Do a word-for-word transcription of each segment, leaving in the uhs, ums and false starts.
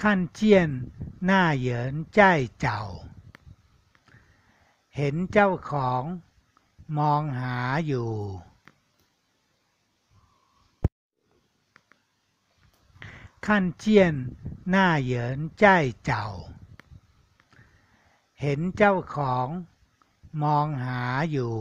看见那人在找เห็นเจ้าของมองหาอยู่看见那人在找เห็นเจ้าของมองหาอยู่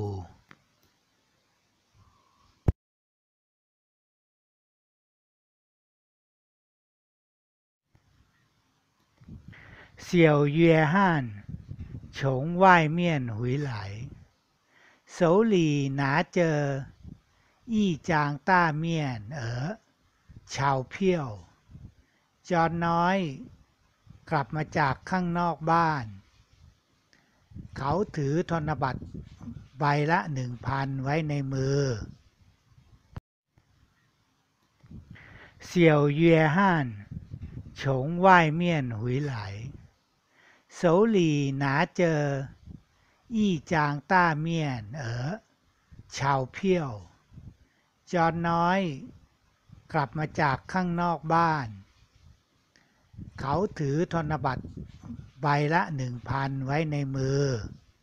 小约翰从外面回来手里拿着一张大面额钞票จอห์นน้อยกลับมาจากข้างนอกบ้านเขาถือธนบัตรใบละหนึ่งพันไว้ในมือ小约翰从外面回来手里拿着一张大面额钞票จอห์นน้อยกลับมาจากข้างนอกบ้านเขาถือธนบัตรใบละหนึ่งพันไว้ในมือ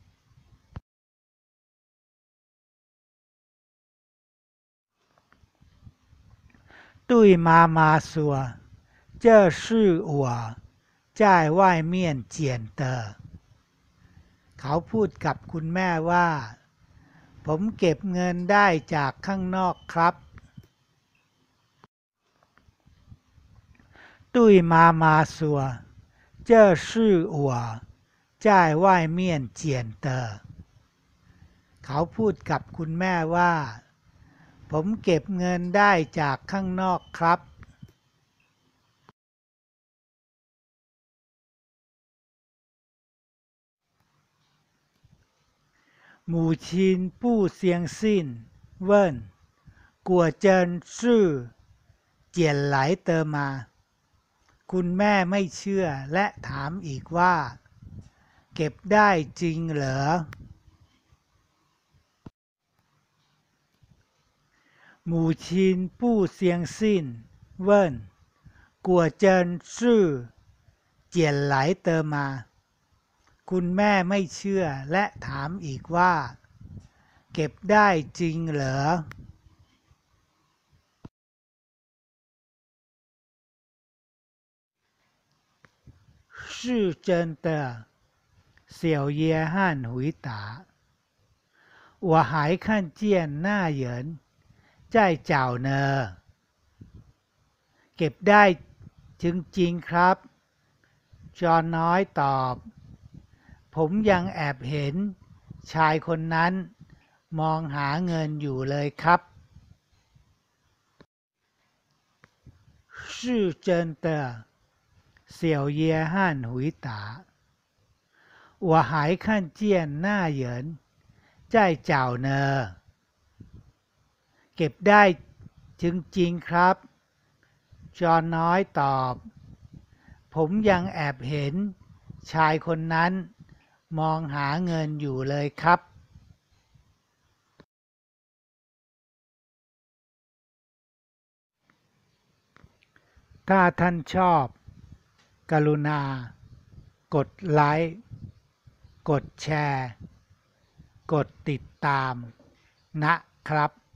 对妈妈说这是我在外面捡的เขาพูดกับคุณแม่ว่าผมเก็บเงินได้จากข้างนอกครับ对妈妈说这是我在外面捡的เขาพูดกับคุณแม่ว่าผมเก็บเงินได้จากข้างนอกครับ母亲不相信问果真是捡来的吗คุณแม่ไม่เชื่อและถามอีกว่าเก็บได้จริงเหรอ母亲不相信问果真是捡来的吗คุณแม่ไม่เชื่อและถามอีกว่าเก็บได้จริงเหรอ是真的小约翰回答我还看见那人在找呢เก็บได้จริงๆครับจอห์นน้อยตอบผมยังแอบเห็นชายคนนั้นมองหาเงินอยู่เลยครับ是真的小约翰回答我还看见那人在找呢เก็บได้จริงๆครับจอห์นน้อยตอบผมยังแอบเห็นชายคนนั้นมองหาเงินอยู่เลยครับถ้าท่านชอบกรุณากดไลค์กดแชร์กดติดตามนะครับ